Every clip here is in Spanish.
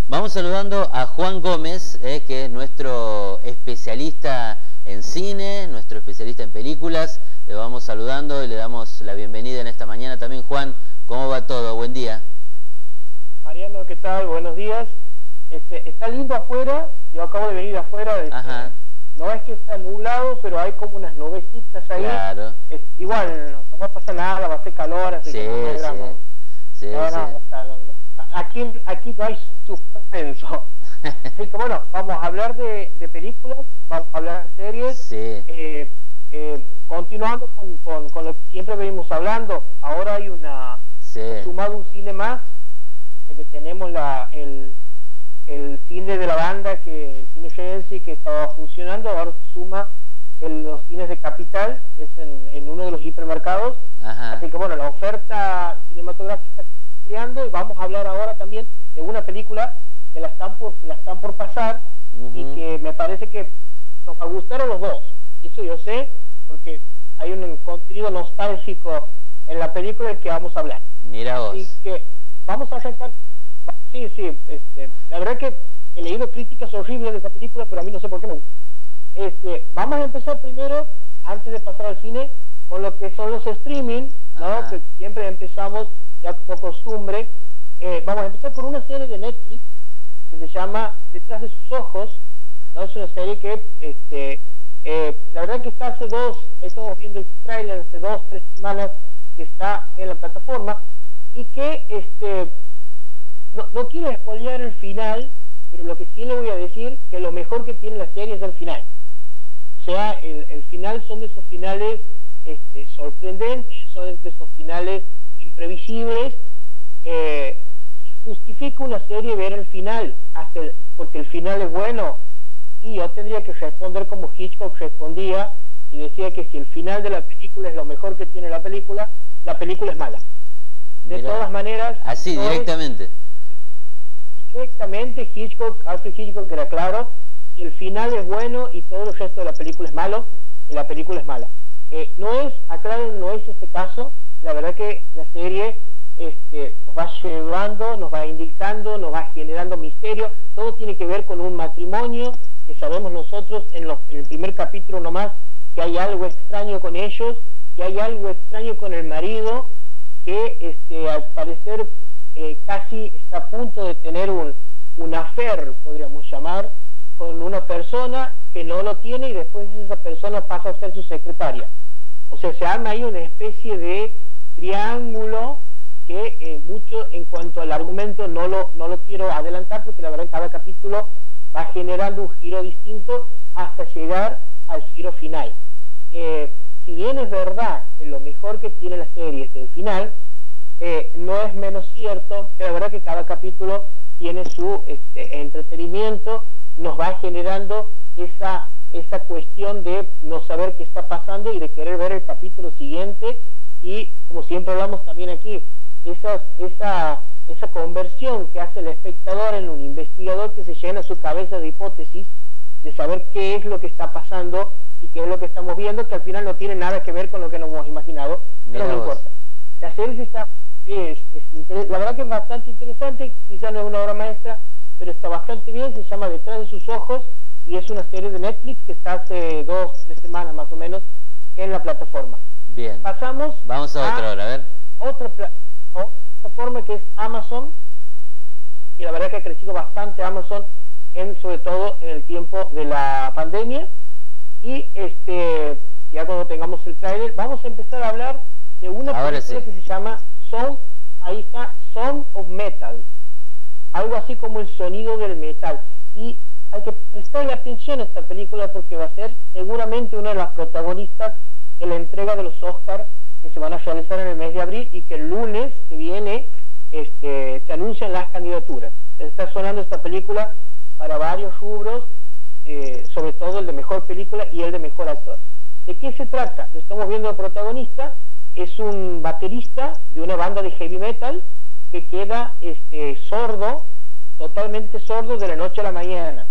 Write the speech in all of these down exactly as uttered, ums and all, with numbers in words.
Vamos saludando a Juan Gómez, eh, que es nuestro especialista en cine, nuestro especialista en películas. Le vamos saludando y le damos la bienvenida en esta mañana también. Juan, ¿cómo va todo? Buen día. Mariano, ¿qué tal? Buenos días. Este, está lindo afuera, yo acabo de venir afuera. Este, Ajá. No es que está nublado, pero hay como unas nubecitas ahí. Claro. Es, igual, no, no va a pasar nada, va a hacer calor, así Sí, que no hay sí. drama. Sí, No, no, sí. o sea, no, no. Aquí, aquí no hay suspenso. Así que bueno, vamos a hablar de, de películas, vamos a hablar de series. Sí. Eh, eh, continuando con, con, con lo que siempre venimos hablando, ahora hay una, Sí. sumado un cine más, de que tenemos la, el, el cine de la banda, que el cine Regency, que estaba funcionando, ahora se suma en los cines de Capital, que es en, en uno de los hipermercados. Ajá. Así que bueno, la oferta cinematográfica está ampliando y vamos a hablar ahora también de una película que la están por, la están por pasar. Uh-huh. Y que me parece que nos va a gustar a los dos. Eso yo sé, porque hay un contenido nostálgico en la película del que vamos a hablar. Mira vos. Así que vamos a aceptar. Sí, sí, este, la verdad que he leído críticas horribles de esta película, pero a mí no sé por qué me gusta. Este, vamos a empezar primero, antes de pasar al cine, con lo que son los streaming, ¿no? Ajá. Que siempre empezamos ya como costumbre. Eh, vamos a empezar con una serie de Netflix que se llama Detrás de sus ojos, ¿no? Es una serie que, este, eh, la verdad que está hace dos, estamos viendo el tráiler hace dos, tres semanas que está en la plataforma, y que, este, no, no quiero spoilear el final, pero lo que sí le voy a decir, que lo mejor que tiene la serie es el final. O sea, el, el final son de esos finales este, sorprendentes, son de esos finales imprevisibles. Eh, justifica una serie ver el final, hasta el, porque el final es bueno. Y yo tendría que responder como Hitchcock respondía, y decía que si el final de la película es lo mejor que tiene la película, la película es mala. De Mira, todas maneras... Así, no directamente. Es, directamente, Hitchcock, Alfred Hitchcock era claro, si el final es bueno y todo el resto de la película es malo, y la película es mala. Eh, no es, aclaro, no es este caso. La verdad que la serie este, nos va llevando, nos va indicando, nos va generando misterio. Todo tiene que ver con un matrimonio, que sabemos nosotros en, los, en el primer capítulo nomás, que hay algo extraño con ellos, que hay algo extraño con el marido, que este, al parecer eh, casi está a punto de tener un, un affair, podríamos llamar, con una persona que no lo tiene, y después esa persona pasa a ser su secretaria. O sea, se arma ahí una especie de triángulo que eh, mucho en cuanto al argumento no lo, no lo quiero adelantar, porque la verdad en cada capítulo va generando un giro distinto hasta llegar al giro final. Eh, si bien es verdad que lo mejor que tiene la serie es el final, eh, no es menos cierto que la verdad que cada capítulo tiene su este, entretenimiento, nos va generando esa, esa cuestión de no saber qué está pasando y de querer ver el capítulo siguiente, y como siempre hablamos también aquí, esa, esa, esa conversión que hace el espectador en un investigador que se llena su cabeza de hipótesis, de saber qué es lo que está pasando y qué es lo que estamos viendo, que al final no tiene nada que ver con lo que nos hemos imaginado, pero no importa. La serie está, es, es, la verdad que es bastante interesante, quizás no es una obra maestra, pero está bastante bien. Se llama Detrás de sus ojos, y es una serie de Netflix que está hace dos, tres semanas más o menos en la plataforma. Bien. Pasamos Vamos a, a otra hora, a ver. Otra plataforma que es Amazon, y la verdad que ha crecido bastante Amazon, en, sobre todo en el tiempo de la pandemia. Y este ya cuando tengamos el trailer, vamos a empezar a hablar de una Ahora película sí. que se llama Sound, ahí está, Sound of Metal. Algo así como el sonido del metal. Y hay que prestarle atención a esta película, porque va a ser seguramente una de las protagonistas en la entrega de los Oscars que se van a realizar en el mes de abril, y que el lunes que viene este, se anuncian las candidaturas. Está sonando esta película para varios rubros, eh, sobre todo el de mejor película y el de mejor actor. ¿De qué se trata? Lo estamos viendo. El protagonista es un baterista de una banda de heavy metal que queda este, sordo, totalmente sordo de la noche a la mañana.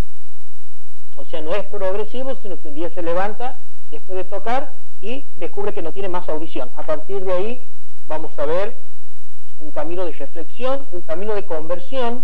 O sea, no es progresivo, sino que un día se levanta después de tocar y descubre que no tiene más audición. A partir de ahí vamos a ver un camino de reflexión, un camino de conversión,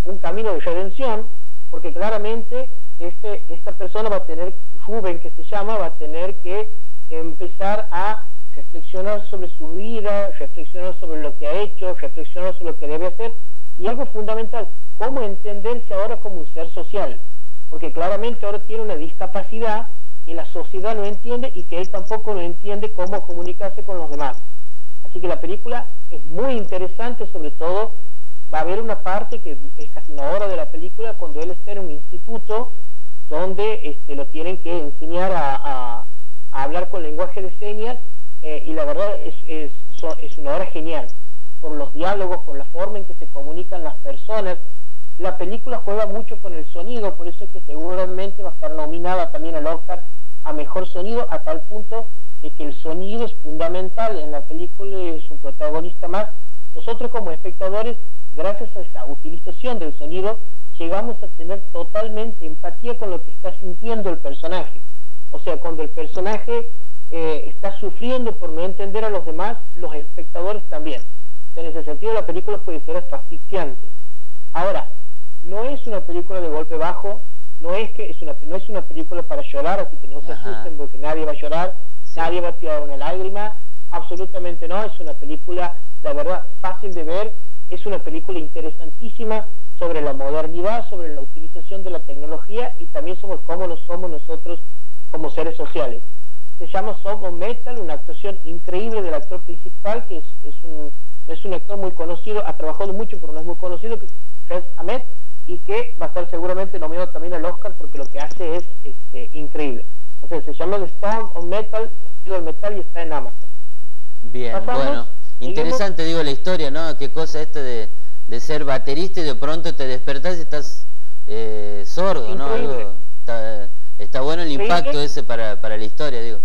un camino de redención, porque claramente este, esta persona va a tener, Ruben que se llama, va a tener que empezar a reflexionar sobre su vida, reflexionar sobre lo que ha hecho, reflexionar sobre lo que debe hacer, y algo fundamental, cómo entenderse ahora como un ser social, porque claramente ahora tiene una discapacidad que la sociedad no entiende y que él tampoco no entiende cómo comunicarse con los demás. Así que la película es muy interesante, sobre todo va a haber una parte que es casi una hora de la película cuando él está en un instituto donde este, lo tienen que enseñar a, a, a hablar con lenguaje de señas, eh, y la verdad es, es, es una hora genial, por los diálogos, por la forma en que se comunican las personas. La película juega mucho con el sonido, por eso es que seguramente va a estar nominada también al Oscar a Mejor Sonido, a tal punto de que el sonido es fundamental en la película, es un protagonista más. Nosotros como espectadores, gracias a esa utilización del sonido, llegamos a tener totalmente empatía con lo que está sintiendo el personaje. O sea, cuando el personaje eh, está sufriendo por no entender a los demás, los espectadores también. En ese sentido, la película puede ser hasta asfixiante. Ahora, no es una película de golpe bajo, no es que es una, no es una película para llorar, así que no se Ajá. asusten porque nadie va a llorar, sí. Nadie va a tirar una lágrima, absolutamente no. Es una película, la verdad, fácil de ver, es una película interesantísima sobre la modernidad, sobre la utilización de la tecnología y también sobre cómo nos somos nosotros como seres sociales. Se llama Sound of Metal, una actuación increíble del actor principal, que es, es, un, es un actor muy conocido, ha trabajado mucho pero no es muy conocido, que es Riz Ahmed, y que va a estar seguramente nominado también al Oscar porque lo que hace es este, increíble. O sea, se llama The Sound of Metal, el metal, y está en Amazon. Bien, Pasamos, bueno, interesante seguimos. Digo la historia, ¿no? Qué cosa esta de, de ser baterista y de pronto te despertás y estás eh, sordo, increíble. ¿No? Algo, está, está bueno el increíble. Impacto ese para, para la historia, digo.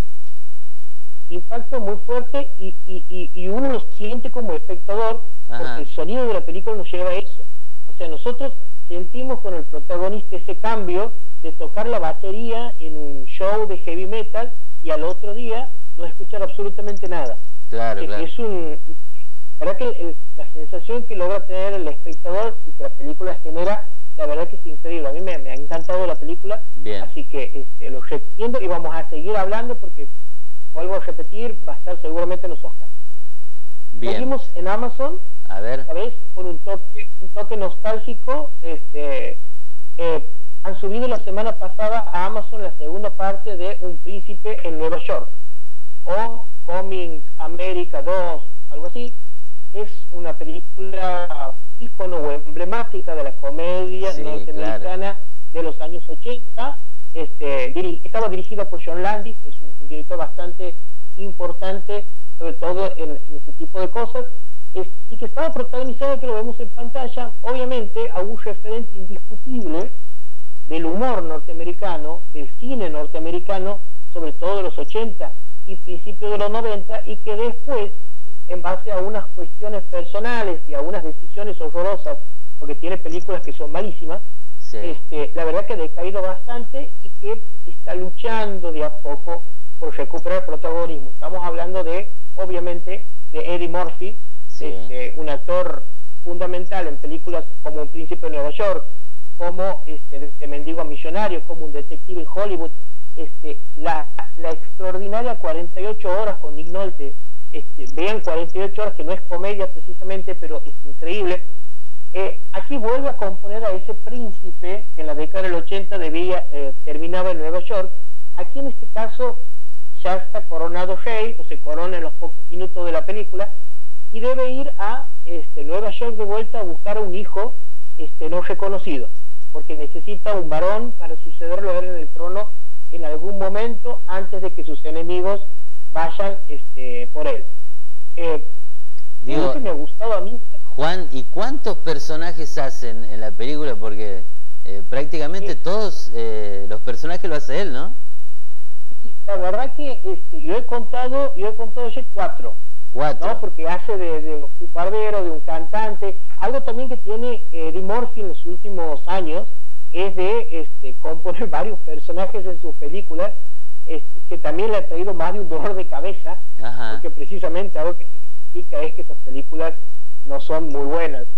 Impacto muy fuerte y, y, y, y uno lo siente como espectador. Ajá. Porque el sonido de la película nos lleva a eso. O sea, nosotros sentimos con el protagonista ese cambio de tocar la batería en un show de heavy metal y al otro día no escuchar absolutamente nada. Claro, que, claro. Es un, la verdad que el, el, la sensación que logra tener el espectador y que la película genera, la verdad que es increíble. A mí me, me ha encantado la película. Bien. Así que este, lo recomiendo y vamos a seguir hablando porque, vuelvo a repetir, va a estar seguramente en los Oscars. Bien. Seguimos en Amazon. A ver. ¿Sabes? Con un toque, un toque nostálgico. Este, eh, han subido la semana pasada a Amazon la segunda parte de Un Príncipe en Nueva York, o Coming America dos, algo así. Es una película ícono o emblemática de la comedia sí, norteamericana, claro. De los años ochenta. Este, diri estaba dirigida por John Landis, que es un, un director bastante importante, sobre todo en, en ese tipo de cosas. Es, y que estaba protagonizado, que lo vemos en pantalla, obviamente a un referente indiscutible del humor norteamericano, del cine norteamericano, sobre todo de los ochenta y principios de los noventa, y que después, en base a unas cuestiones personales y a unas decisiones horrorosas, porque tiene películas que son malísimas, sí. este, la verdad que ha decaído bastante y que está luchando de a poco por recuperar protagonismo. Estamos hablando de, obviamente, de Eddie Murphy, sí. este, un actor fundamental en películas como Un Príncipe de Nueva York, como este, de Mendigo a Millonario, como Un Detective en Hollywood, este, la, la extraordinaria cuarenta y ocho horas con Nick Nolte. Este, vean cuarenta y ocho horas, que no es comedia precisamente, pero es increíble. Eh, aquí vuelve a componer a ese príncipe que en la década del ochenta debía, eh, terminaba en Nueva York. Aquí en este caso ya está coronado rey, o se corona en los pocos minutos de la película, y debe ir a este, Nueva York de vuelta a buscar a un hijo este, no reconocido, porque necesita un varón para sucederlo a él en el trono en algún momento antes de que sus enemigos vayan este, por él. Eh, Digo, que me ha gustado a mí. Juan, ¿y cuántos personajes hacen en la película? Porque eh, prácticamente sí. todos eh, los personajes lo hace él, ¿no? La verdad que este, yo he contado, yo he contado ya cuatro. Cuatro. ¿No? Porque hace de, de un barbero, de un cantante. Algo también que tiene Eddie Murphy en los últimos años es de este, componer varios personajes en sus películas, este, que también le ha traído más de un dolor de cabeza. Ajá. Porque precisamente algo que significa es que esas películas no son muy buenas.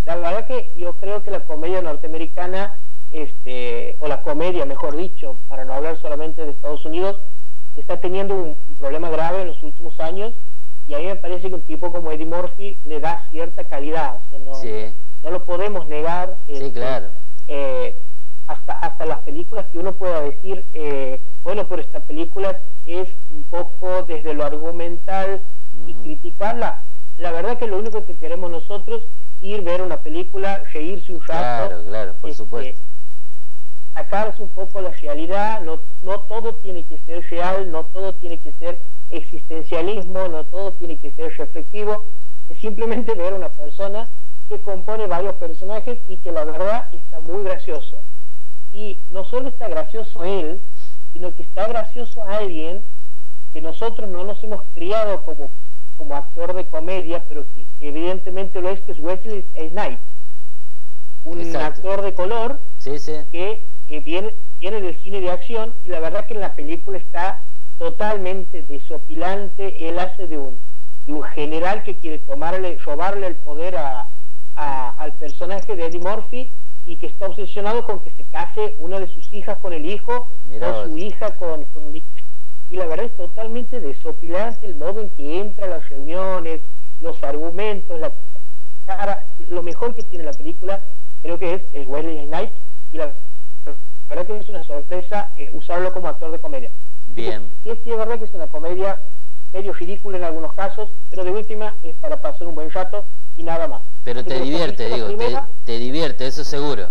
La verdad que yo creo que la comedia norteamericana, este, o la comedia, mejor dicho, para no hablar solamente de Estados Unidos, está teniendo un, un problema grave en los últimos años, y a mí me parece que un tipo como Eddie Murphy le da cierta calidad, o sea, no, Sí. no lo podemos negar. Sí, este, claro. eh, hasta, hasta las películas que uno pueda decir, eh, bueno, pero esta película es un poco desde lo argumental y Ujú. criticarla. La verdad que lo único que queremos nosotros es ir, ver una película, reírse un rato, Claro, claro, por este, supuesto. sacarse un poco la realidad. No, no todo tiene que ser real, no todo tiene que ser existencialismo, no todo tiene que ser reflexivo. Es simplemente ver a una persona que compone varios personajes y que la verdad está muy gracioso. Y no solo está gracioso él, sino que está gracioso alguien que nosotros no nos hemos criado como, como actor de comedia, pero que evidentemente lo es, que es Wesley Snipes, un Exacto. actor de color Sí, sí. que, que viene, viene del cine de acción, y la verdad que en la película está totalmente desopilante. Él hace de un, de un general que quiere tomarle, robarle el poder a, a, al personaje de Eddie Murphy, y que está obsesionado con que se case una de sus hijas con el hijo, Mirá o su vos. hija con, con un hijo. Y la verdad es totalmente desopilante el modo en que entra a las reuniones, los argumentos, la cara. Lo mejor que tiene la película creo que es el Wesley Snipes, y la verdad que es una sorpresa eh, usarlo como actor de comedia. Bien. Y es, sí, es verdad que es una comedia medio ridícula en algunos casos, pero de última es para pasar un buen rato y nada más. Pero Así te que divierte, la digo, te, primera, te divierte, eso seguro.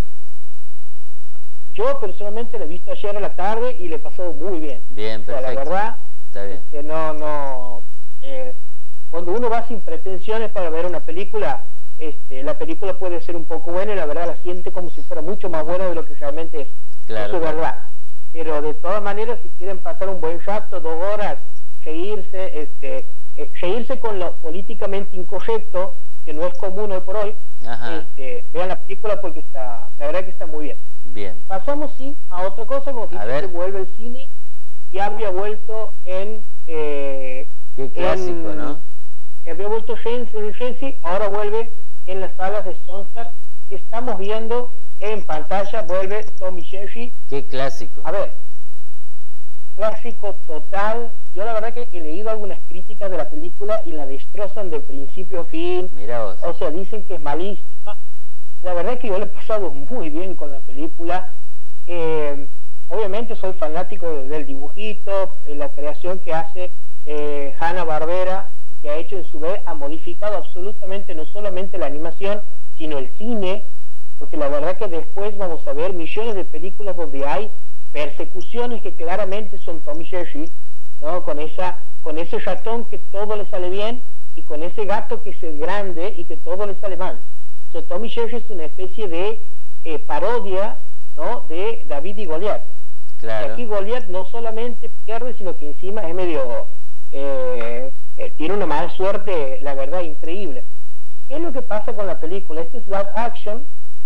yo personalmente la he visto ayer a la tarde y le he pasado muy bien. Bien, O sea, perfecto. la verdad, Está bien. que no, no, eh, cuando uno va sin pretensiones para ver una película, este, la película puede ser un poco buena y la verdad la siente como si fuera mucho más buena de lo que realmente es. Claro, Eso es claro. verdad. Pero de todas maneras, si quieren pasar un buen rato, dos horas, reírse, este, eh, reírse con lo políticamente incorrecto, que no es común hoy por hoy, Ajá. este, vean la película porque está, la verdad que está muy bien. Bien. Pasamos, sí, a otra cosa, como A dice ver. que vuelve el cine, y había vuelto en... Eh, Qué clásico, en- ¿no? había vuelto Renzi, ahora vuelve en las salas de Sunstar. Estamos viendo en pantalla, vuelve Tommy Jerry. Qué clásico. A ver, clásico total. Yo la verdad que he leído algunas críticas de la película y la destrozan de principio a fin. Mirá vos. O sea, dicen que es malísima. La verdad que yo le he pasado muy bien con la película. Eh, obviamente soy fanático de, del dibujito, eh, la creación que hace eh, Hanna-Barbera, que ha hecho en su vez, ha modificado absolutamente no solamente la animación, sino el cine, porque la verdad que después vamos a ver millones de películas donde hay persecuciones que claramente son Tommy Jerry, ¿no? Con esa, con ese ratón que todo le sale bien, y con ese gato que es el grande y que todo le sale mal. O sea, Tommy Jerry es una especie de eh, parodia, ¿no?, de David y Goliat. Claro. Y aquí Goliat no solamente pierde, sino que encima es medio... Eh, eh, tiene una mala suerte, la verdad, increíble. ¿Qué es lo que pasa con la película? Este es live action,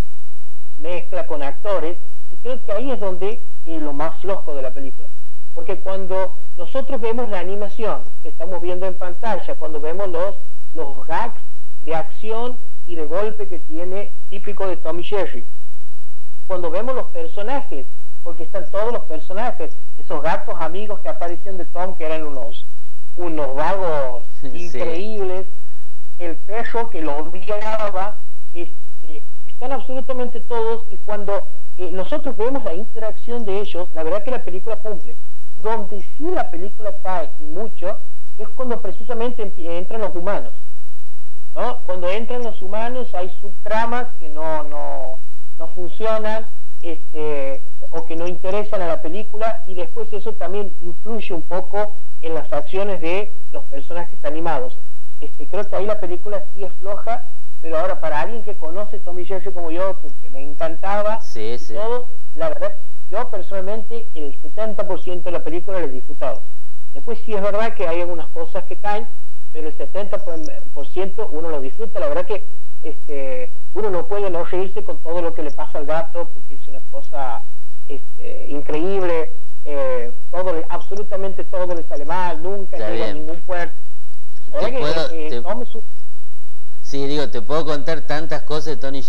mezcla con actores, y creo que ahí es donde es lo más flojo de la película. Porque cuando nosotros vemos la animación que estamos viendo en pantalla, cuando vemos los, los gags de acción y de golpe que tiene típico de Tommy Jerry, cuando vemos los personajes, porque están todos los personajes, esos gatos amigos que aparecían de Tom, que eran unos, unos vagos Sí. increíbles, el perro que lo odiaba, este, están absolutamente todos, y cuando eh, nosotros vemos la interacción de ellos, la verdad que la película cumple. Donde sí la película cae, y mucho, es cuando precisamente entran los humanos, ¿no? Cuando entran los humanos hay subtramas que no, no, no funcionan, este, o que no interesan a la película, y después eso también influye un poco en las acciones de los personajes animados. Este, creo que ahí la película sí es floja, pero ahora para alguien que conoce Tommy Jerry como yo, que, que me encantaba, Sí, y sí. todo, la verdad, yo personalmente el setenta por ciento de la película la he disfrutado. Después sí es verdad que hay algunas cosas que caen, pero el setenta por ciento uno lo disfruta. La verdad que este, uno no puede no reírse con todo lo que le pasa al gato, porque es una cosa este, increíble. Eh, todo, absolutamente todo le sale mal, nunca Está llega a bien. ningún puerto. La Te verdad que puedo- eh, te- Tom es un- Sí, digo, te puedo contar tantas cosas de Tony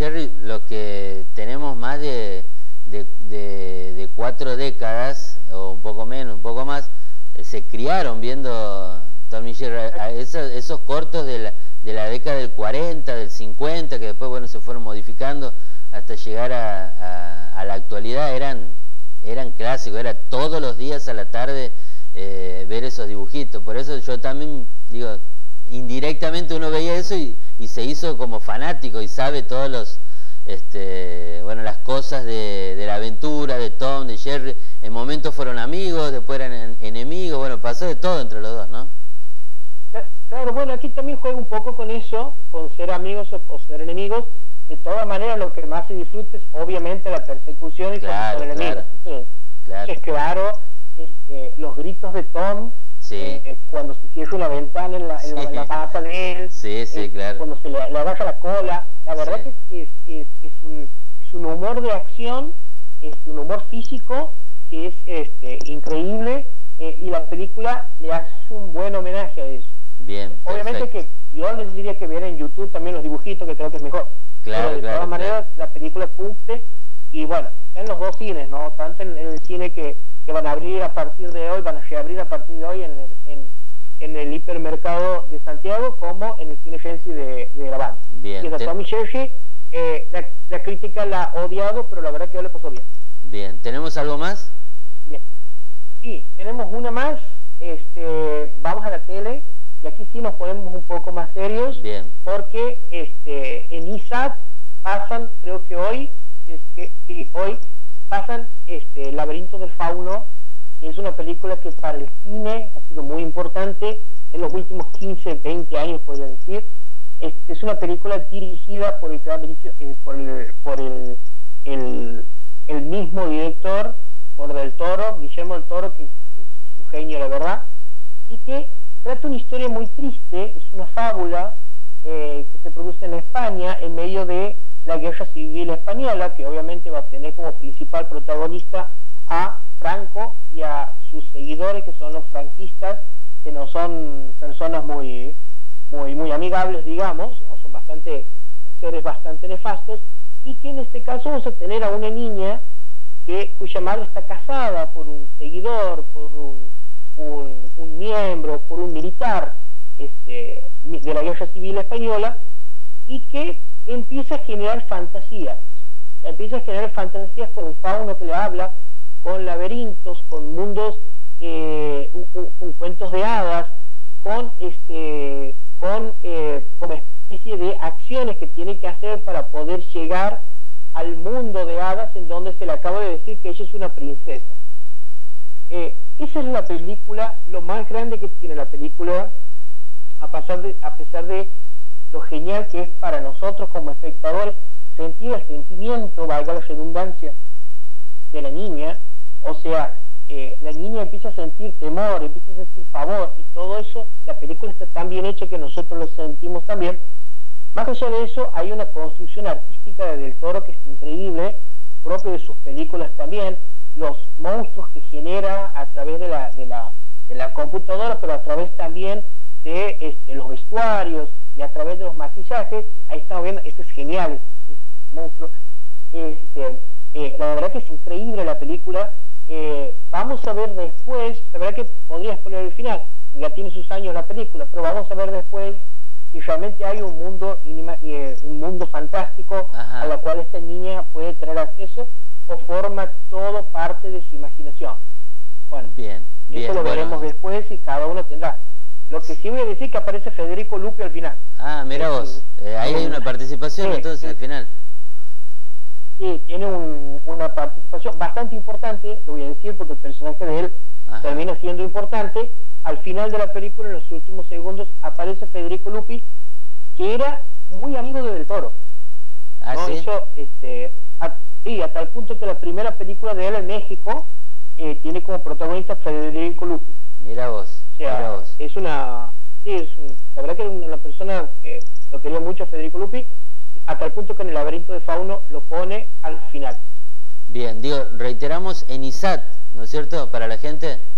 más de, de, de, de cuatro décadas, o un poco menos, un poco más, eh, se criaron viendo Tom y Jerry, a esos, esos cortos de la, de la década del cuarenta, del cincuenta, que después, bueno, se fueron modificando hasta llegar a, a, a la actualidad, eran, eran clásicos, era todos los días a la tarde eh, ver esos dibujitos. Por eso yo también, digo, indirectamente uno veía eso y, y se hizo como fanático y sabe todos los, este, bueno, las cosas de, de la aventura, de Tom, de Jerry. En momentos fueron amigos, después eran en, enemigos, bueno, pasó de todo entre los dos, ¿no? Claro, bueno, aquí también juega un poco con eso, con ser amigos o, o ser enemigos. De todas maneras, lo que más se disfruta es obviamente la persecución y claro, con el enemigo. Claro, sí. claro. Es claro, es, eh, los gritos de Tom, sí. eh, cuando se cierra una ventana en la, en sí. la, en la pata de él, sí, sí, eh, claro. cuando se le, le agacha la cola, la verdad sí. que es, es, es, un, es un humor de acción, es un humor físico que es este, increíble, eh, y la película le hace un buen homenaje a eso. Bien, obviamente perfecto. Que yo les diría que vieran en YouTube también los dibujitos, que creo que es mejor. Claro, pero de claro, todas maneras claro. La película cumple, y bueno, en los dos cines, ¿no? Tanto en, en el cine que, que van a abrir a partir de hoy, van a reabrir a partir de hoy en el, en, en el hipermercado de Santiago, como en el cine Gensi de, de La Habana. Bien. Y a Tom y Jerry, eh, la, la crítica la ha odiado, pero la verdad que yo le pasó bien. Bien, ¿tenemos algo más? Bien. Sí, tenemos una más, este, vamos a la tele. Y aquí sí nos ponemos un poco más serios. Bien. Porque este, en I S A T pasan, creo que hoy, es que sí, hoy pasan este, El laberinto del fauno, que es una película que para el cine ha sido muy importante en los últimos quince, veinte años, podría decir. Es, es una película dirigida por el, eh, por el, por el, el, el mismo director, por Del Toro, Guillermo del Toro, que es un genio, la verdad, y que trata una historia muy triste. Es una fábula eh, que se produce en España en medio de la guerra civil española, que obviamente va a tener como principal protagonista a Franco y a sus seguidores, que son los franquistas, que no son personas muy muy muy amigables, digamos, ¿no? Son bastante seres bastante nefastos, y que en este caso vamos a tener a una niña que cuya madre está casada por un seguidor, por un Un, un miembro, por un militar este, de la guerra civil española, y que empieza a generar fantasías, empieza a generar fantasías con un fauno que le habla, con laberintos, con mundos, eh, con, con cuentos de hadas, con este, con eh, como especie de acciones que tiene que hacer para poder llegar al mundo de hadas, en donde se le acaba de decir que ella es una princesa. Eh, esa es la película, lo más grande que tiene la película, a pesar de, a pesar de lo genial que es para nosotros como espectadores sentir el sentimiento, valga la redundancia, de la niña. O sea, eh, la niña empieza a sentir temor, empieza a sentir pavor, y todo eso, la película está tan bien hecha que nosotros lo sentimos también. Más allá de eso, hay una construcción artística de Del Toro que es increíble, propio de sus películas también. Los monstruos que genera a través de la, de la, de la computadora, pero a través también de este, los vestuarios y a través de los maquillajes. Ahí estamos viendo, esto es genial, este monstruo. Este, eh, la verdad que es increíble la película. Eh, vamos a ver después, la verdad que podría spoiler el final, ya tiene sus años la película, pero vamos a ver después si realmente hay un mundo, inima, eh, un mundo fantástico. Ajá. A la cual esta niña puede tener acceso, o forma todo parte de su imaginación. Bueno, bien, bien, eso lo bueno. veremos después y cada uno tendrá. Lo que sí voy a decir que aparece Federico Lupi al final. Ah, mira vos, eh, ahí hay una participación sí, entonces sí. Al final. Sí, tiene un, una participación bastante importante, lo voy a decir porque el personaje de él Ajá. termina siendo importante. Al final de la película, en los últimos segundos, aparece Federico Lupi, que era muy amigo de Del Toro. Ah, ¿no? ¿sí? Eso, este, a, sí, a tal punto que la primera película de él en México eh, tiene como protagonista Federico Lupi. Mira vos, o sea, mira vos. Es una, sí, es un, la verdad que era una persona que lo quería mucho a Federico Lupi, a tal punto que en El laberinto de fauno lo pone al final. Bien, digo, reiteramos en I S A T, ¿no es cierto? Para la gente.